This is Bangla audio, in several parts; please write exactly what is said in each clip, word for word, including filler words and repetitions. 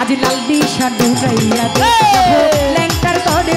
आज लाल दिशा डुराइया दे लैंकर तोड़े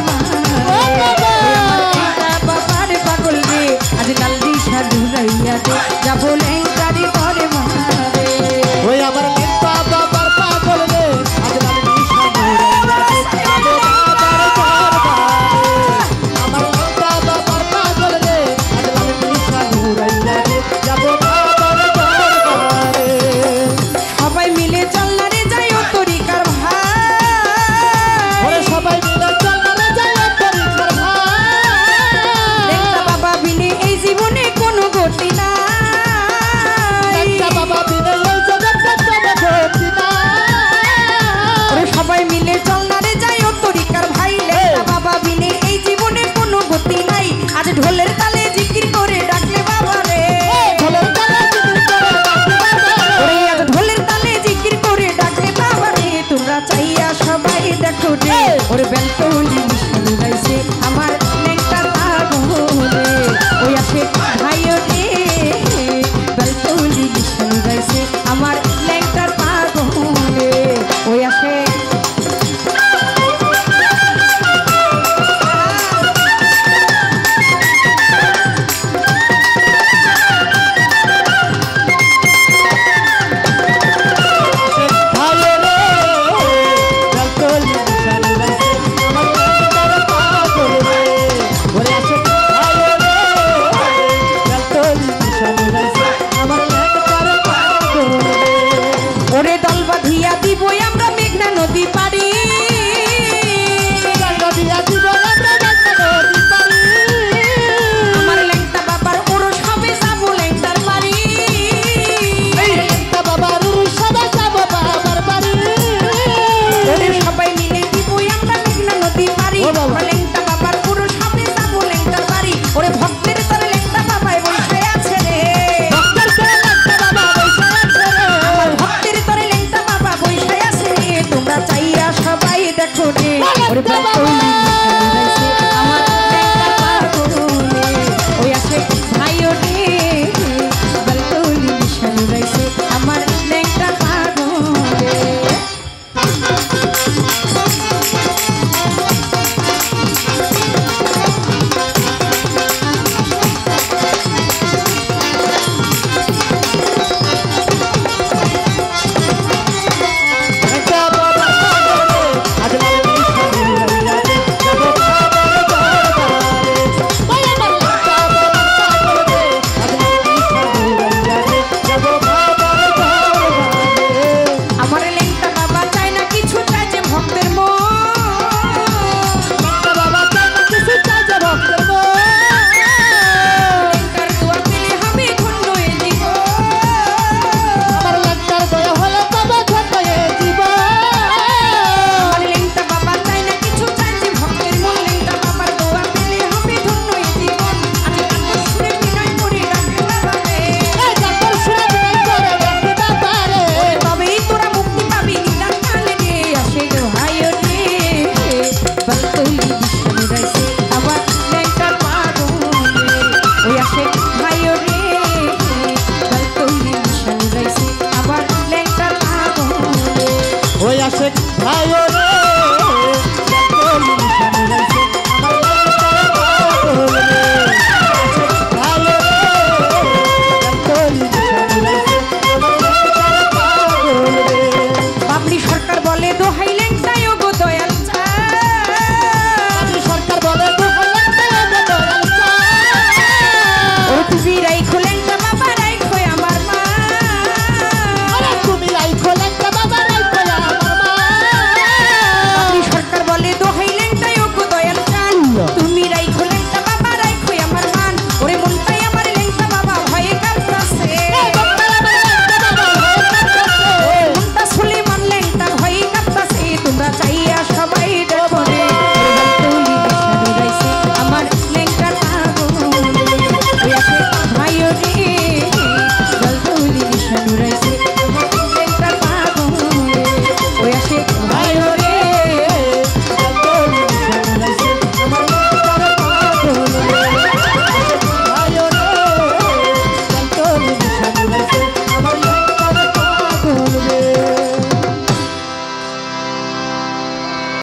बाबार पागल रे आज लाल दिशा डुराइया दे जाबो लैंकर तोड़े मारे ओए আমার নেতা বাবার পাগল রে आज लाल दिशा डुराइया दे जाबो বাবার দরবারে আমার নেতা বাবার পাগল রে आज लाल दिशा डुराइया दे जाबो বাবার দরবারে সবাই মিলে চল না রে যাই ও তরিকার ভাই ওরে সবাই মিলে চল না রে যাই ও তরিকার ভাই নেতা বাবা বিনে এই জীবনে কোনো গতি নাই নেতা বাবা বিনে এই জগতে কোনো গতি নাই ওরে সবাই মিলে চল না রে যাই ও তরিকার ভাই নেতা বাবা বিনে এই জীবনে কোনো গতি নাই আজ ঢোলের তালে জিকির করে ডাকলে বাবা রে ঢোলের তালে জিকির করে ডাকলে বাবা ওরে আজ ঢোলের তালে জিকির করে ডাকলে বাবা রে তোমরা চাইয়া সবাই দেখো রে ওরে বেলতলি মিশন গাইছে আমার নেংটার পাগলে ওই আসে ভাইও রে বেলতলি মিশন গাইছে আমার নেংটার পাগলে ওই আসে ওরে দল বাঁধিয়া দিবই আমরা মেঘনা নদী পারি আমার ল্যাংটা বাবার ওরস হবে যাবো ল্যাংটার বাড়ি ওরে সবাই মিলে দিবই আমরা মেঘনা নদী পারি আমার ল্যাংটা বাবার ওরস হবে যাবো ল্যাংটার বাড়ি ওরে ভক্তের তরে ল্যাংটা বাবাই বসে আছে রে আমার ভক্তের তরে ল্যাংটা বাবা বসে আছে রে তোমরা চাইয়া সবাই দেখো রে ওরে বেলতলি আমার ল্যাংটার পাগলে ওই আসে ভাইও রে বেলতলি মিশন গাইছে আমার ল্যাংটার পাগলে আমার ল্যাংটা বাবা চায় না কিছু চায় যে ভক্তের মন ল্যাংটার দোয়া পেলে হবে ধন্য এ জীবন আমার ল্যাংটা বাবা চায় না কিছু চায় যে ভক্তের মন ল্যাংটা বাবার দোয়া পেলে হবে ধন্য এ জীবন আমি গান শুনে বিনয় করে ডাকে বাবা রে তবেই তোরা মুক্তি পাবি নিদান কালে রে আসে গো ভাইও রে বেলতলি মিশন গাইছে আমার ল্যাংটার পাগলে ওই আসে ভাইও রে বেলতলি মিশন গাইছে আমার ল্যাংটার পাগলে ওই আসে ভাইও